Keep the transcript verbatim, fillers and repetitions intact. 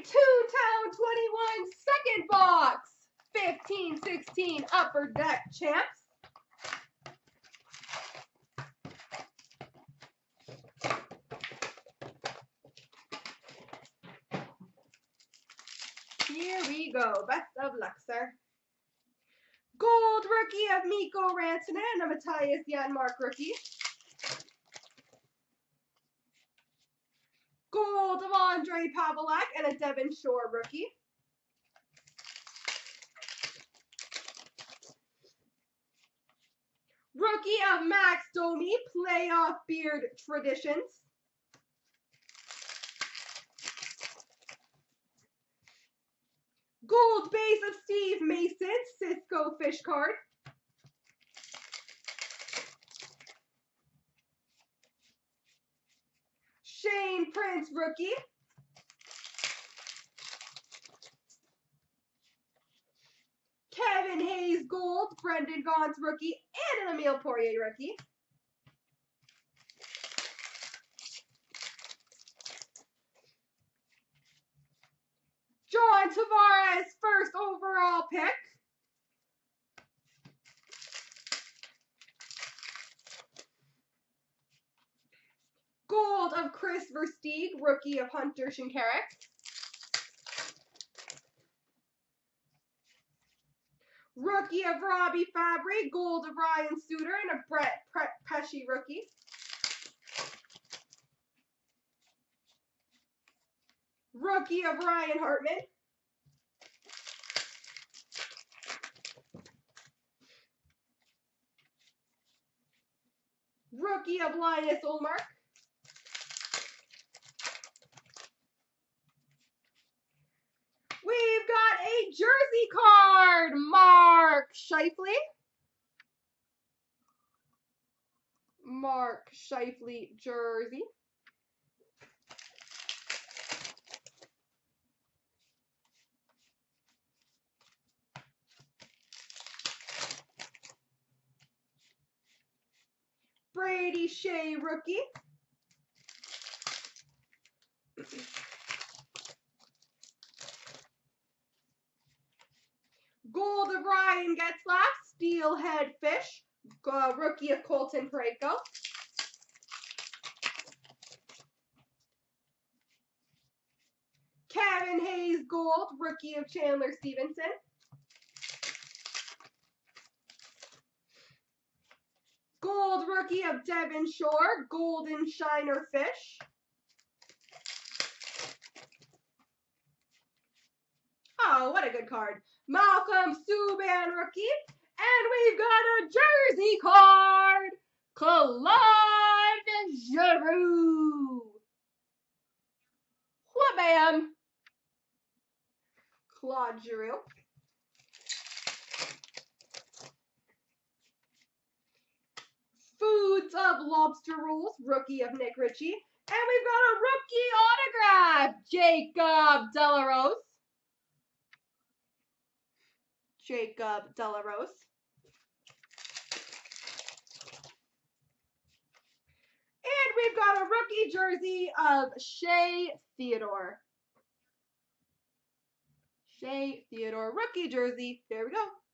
Toontown twenty-one second box. fifteen sixteen Upper Deck Champs. Here we go. Best of luck, sir. Gold rookie of Mikko Rantanen and a Matthias Janmark rookie. Gold of Andre Pavelec and a Devon Shore rookie. Rookie of Max Domi, Playoff Beard Traditions. Gold base of Steve Mason, Cisco Fish card. Shane Prince rookie. Kevin Hayes gold, Brendan Gaunce rookie, and an Emile Poirier rookie. John Tavares first overall pick. Gold of Chris Versteeg, rookie of Hunter Shinkaruk. Rookie of Robbie Fabry, gold of Ryan Suter, and a Brett Pesce rookie. Rookie of Ryan Hartman. Rookie of Linus Ullmark. We've got a jersey card, Mark Scheifele. Mark Scheifele jersey. Brady Shea rookie. Gold of Ryan Getzlaf, Steelhead Fish, uh, rookie of Colton Parayko. Kevin Hayes gold, rookie of Chandler Stevenson. Gold rookie of Devon Shore, Golden Shiner Fish. Oh, what a good card. Malcolm Subban rookie. And we've got a jersey card. Claude Giroux. Wha-bam. Claude Giroux. Foods of Lobster Rolls, rookie of Nick Ritchie. And we've got a rookie autograph, Jacob de la Rose. Jacob de la Rose. And we've got a rookie jersey of Shea Theodore. Shea Theodore rookie jersey. There we go.